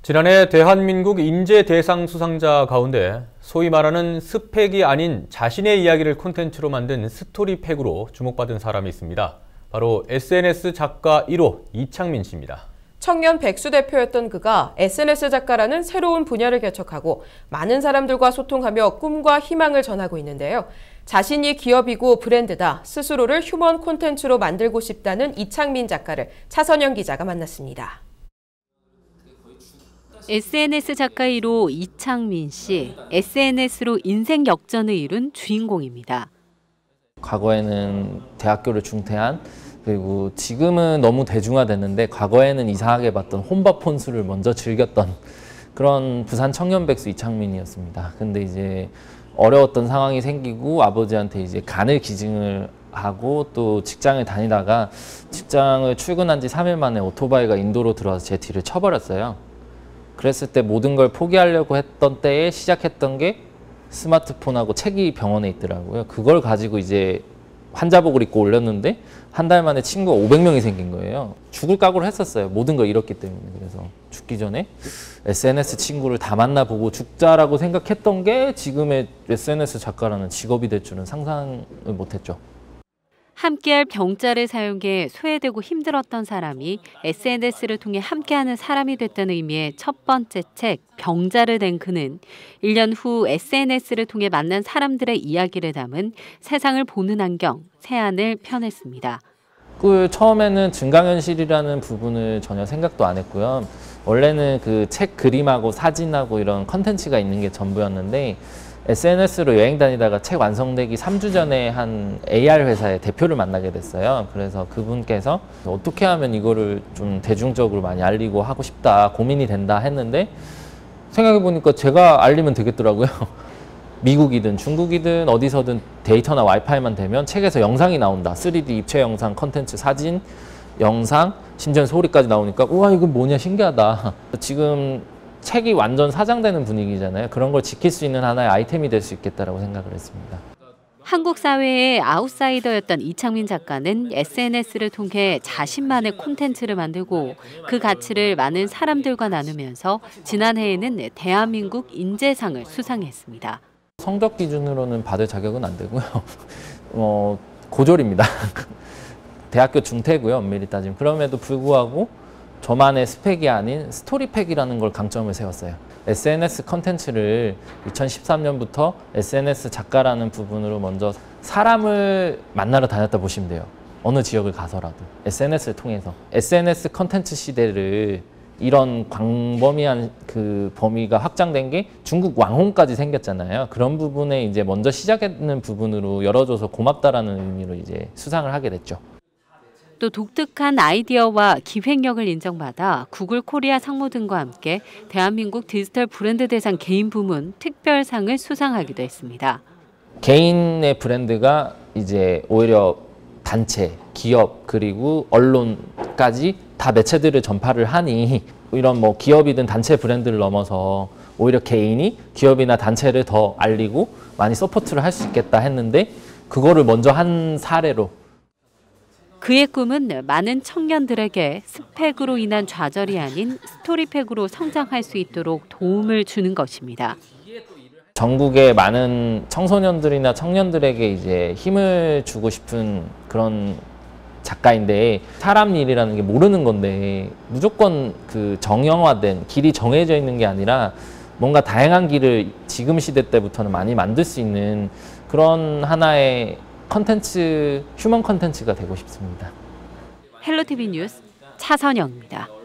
지난해 대한민국 인재대상 수상자 가운데 소위 말하는 스펙이 아닌 자신의 이야기를 콘텐츠로 만든 스토리팩으로 주목받은 사람이 있습니다. 바로 SNS 작가 1호 이창민 씨입니다. 청년 백수 대표였던 그가 SNS 작가라는 새로운 분야를 개척하고 많은 사람들과 소통하며 꿈과 희망을 전하고 있는데요. 자신이 기업이고 브랜드다, 스스로를 휴먼 콘텐츠로 만들고 싶다는 이창민 작가를 차선영 기자가 만났습니다. SNS 작가 1호 이창민 씨, SNS로 인생 역전을 이룬 주인공입니다. 과거에는 대학교를 중퇴한, 그리고 지금은 너무 대중화됐는데 과거에는 이상하게 봤던 혼밥 혼술을 먼저 즐겼던 그런 부산 청년 백수 이창민이었습니다. 근데 이제 어려웠던 상황이 생기고 아버지한테 이제 간을 기증을 하고 또 직장을 다니다가 직장을 출근한 지 3일 만에 오토바이가 인도로 들어와서 제 뒤를 쳐버렸어요. 그랬을 때 모든 걸 포기하려고 했던 때에 시작했던 게 스마트폰하고 책이 병원에 있더라고요. 그걸 가지고 이제 환자복을 입고 올렸는데 한 달 만에 친구가 500명이 생긴 거예요. 죽을 각오를 했었어요. 모든 걸 잃었기 때문에. 그래서 죽기 전에 SNS 친구를 다 만나보고 죽자라고 생각했던 게 지금의 SNS 작가라는 직업이 될 줄은 상상을 못했죠. 함께할 병자를 사용해 소외되고 힘들었던 사람이 SNS를 통해 함께하는 사람이 됐다는 의미의 첫 번째 책 병자를 낸 그는 1년 후 SNS를 통해 만난 사람들의 이야기를 담은 세상을 보는 안경, 세안을 펴냈습니다. 처음에는 증강현실이라는 부분을 전혀 생각도 안 했고요. 원래는 그 책 그림하고 사진하고 이런 컨텐츠가 있는 게 전부였는데 SNS로 여행 다니다가 책 완성되기 3주 전에 한 AR 회사의 대표를 만나게 됐어요. 그래서 그분께서 어떻게 하면 이거를 좀 대중적으로 많이 알리고 하고 싶다, 고민이 된다 했는데 생각해보니까 제가 알리면 되겠더라고요. 미국이든 중국이든 어디서든 데이터나 와이파이만 되면 책에서 영상이 나온다. 3D 입체 영상, 컨텐츠, 사진, 영상, 심지어 소리까지 나오니까 우와 이건 뭐냐 신기하다. 지금 책이 완전 사장되는 분위기잖아요. 그런 걸 지킬 수 있는 하나의 아이템이 될 수 있겠다라고 생각을 했습니다. 한국 사회의 아웃사이더였던 이창민 작가는 SNS를 통해 자신만의 콘텐츠를 만들고 그 가치를 많은 사람들과 나누면서 지난해에는 대한민국 인재상을 수상했습니다. 성적 기준으로는 받을 자격은 안 되고요. 고졸입니다. 대학교 중퇴고요. 엄밀히 따지면. 그럼에도 불구하고 저만의 스펙이 아닌 스토리팩이라는 걸 강점을 세웠어요. SNS 컨텐츠를 2013년부터 SNS 작가라는 부분으로 먼저 사람을 만나러 다녔다 보시면 돼요. 어느 지역을 가서라도 SNS를 통해서. SNS 컨텐츠 시대를 이런 광범위한 그 범위가 확장된 게 중국 왕홍까지 생겼잖아요. 그런 부분에 이제 먼저 시작하는 부분으로 열어줘서 고맙다라는 의미로 이제 수상을 하게 됐죠. 또 독특한 아이디어와 기획력을 인정받아 구글 코리아 상무 등과 함께 대한민국 디지털 브랜드 대상 개인 부문 특별상을 수상하기도 했습니다. 개인의 브랜드가 이제 오히려 단체, 기업 그리고 언론까지 다 매체들을 전파를 하니 이런 뭐 기업이든 단체 브랜드를 넘어서 오히려 개인이 기업이나 단체를 더 알리고 많이 서포트를 할 수 있겠다 했는데 그거를 먼저 한 사례로 그의 꿈은 많은 청년들에게 스펙으로 인한 좌절이 아닌 스토리팩으로 성장할 수 있도록 도움을 주는 것입니다. 전국의 많은 청소년들이나 청년들에게 이제 힘을 주고 싶은 그런 작가인데 사람 일이라는 게 모르는 건데 무조건 그 정형화된 길이 정해져 있는 게 아니라 뭔가 다양한 길을 지금 시대 때부터는 많이 만들 수 있는 그런 하나의 컨텐츠, 휴먼 컨텐츠가 되고 싶습니다. 헬로티비 뉴스 차선영입니다.